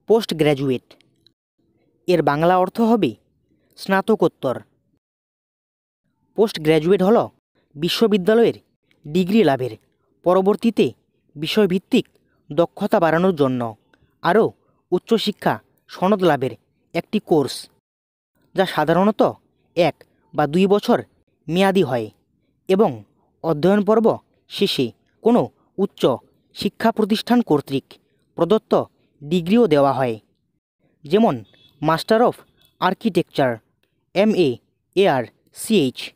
Post graduate, এর বাংলা অর্থ হবে স্নাতকোত্তর। পোস্ট গ্র্যাজুয়েট হল বিশ্ববিদ্যালয়ের ডিগ্রি লাভের পরবর্তীতে বিষয়ভিত্তিক দক্ষতা বাড়ানোর জন্য আরও উচ্চশিক্ষা সনদ লাভের একটি কোর্স, যা সাধারণত 1 বা 2 বছর মেয়াদি হয় এবং অধ্যয়ন পর্ব শেষে কোনো উচ্চ শিক্ষা প্রতিষ্ঠান কর্তৃক প্রদত্ত ডিগ্রিও দেওয়া হয়, যেমন master of architecture, MA ARCH,